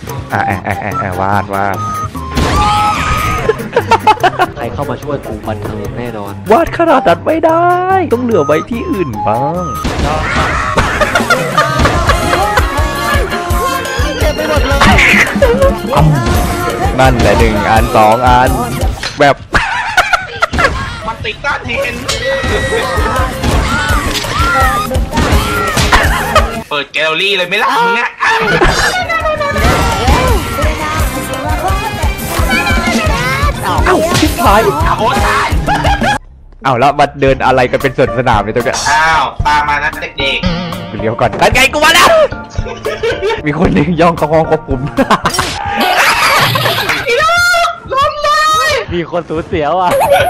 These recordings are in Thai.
วาดใครเข้ามาช่วยกูบันเทิงแน่นอนวาดขนาดนั้นไม่ได้ต้องเหลือไว้ที่อื่นบ้างนั่นแหละ1 อัน 2 อันแบบมันติดก้านเห็นเปิดแกลเลอรี่เลยไม่ล่ะมึงอ่ะเอ้าชิบหายโอ้ตายเอ้าแล้วมาเดินอะไรกันเป็นสวนสนามเลยตรงเนี้ยอ้าวตามมานะเด็กๆกูเลี้ยวก่อนนั่นไงกูมาแล้วมีคนหนึ่งย่องเข้าห้องควบคุมมีคนสูญเสียว่ะ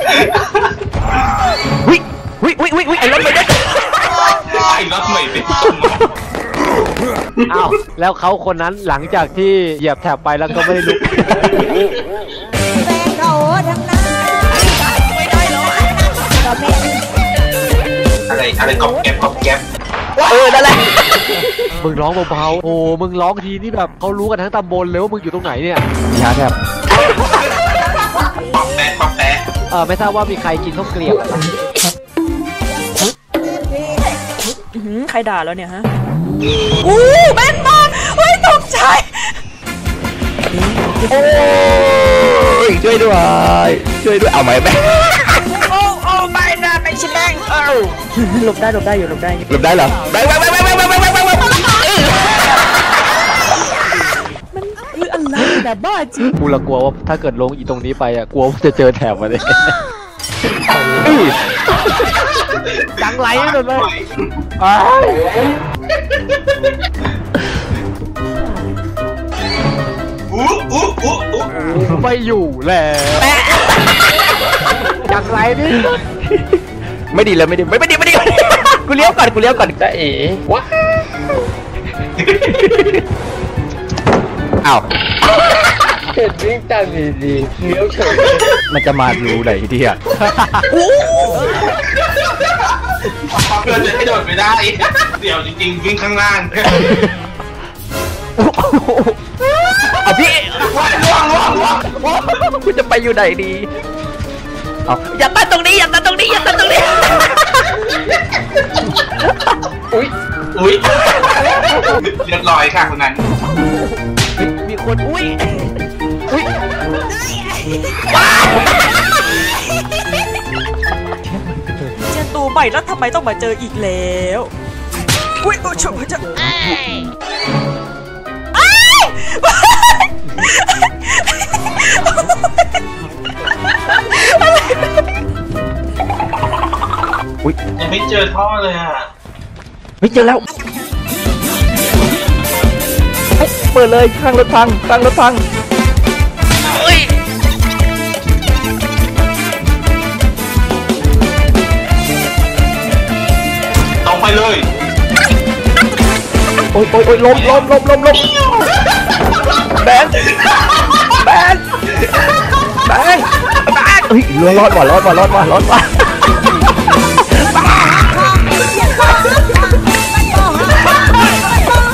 วิไอ้รถไม่ได้ไอ้รถไม่เป็นอ้าวแล้วเขาคนนั้นหลังจากที่เหยียบแถบไปแล้วก็ไม่ได้ลุกอะไรก๊อบแก๊บนั่นแหละมึงร้องเบาๆโอ้มึงร้องทีนี่แบบเขารู้กันทั้งตำบลเลยว่ามึงอยู่ตรงไหนเนี่ยยาแทบป๊อปแปะไม่ทราบว่ามีใครกินข้าวเกลียบใครด่าแล้วเนี่ยฮะแม่นมากเฮ้ยตกใจช่วยด้วยเอาไหมแม่โอ้ไม่นะไม่ใช่แม่งหลบได้เหรอได้แมันอะไรแบบบ้าจริงกูละกลัวว่าถ้าเกิดลงอีตรงนี้ไปอ่ะกลัวว่าจะเจอแถบมาเลยจังไรเลยไม่อยู่แล้วจังไรนี่ไม่ดีแล้วไม่ดีกูเลี้ยวก่อนจะเอ๋วะอ้าวเห็นวิ่งจังดีเลี้ยวเฉยมันจะมาดูไหนที่อ่ะเพื่อนจะให้โดดไม่ได้เดี๋ยวจริงๆวิ่งข้างล่างเอาพี่ล่วงกูจะไปอยู่ไหนดีอย่าตั้งตรงนี้อุ้ยเรียบร้อยค่ะคนนั้นมีคนอุ้ยเจอตัวใหม่แล้วทำไมต้องมาเจออีกแล้วอุ้ยชมพระเจ้ายังไม่เจอท่อเลยอ่ะไม่เจอแล้วเปิดเลยข้างรถพังตรงไปเลยโอ้ยล้มแบนเฮ้ยรอดว่ะ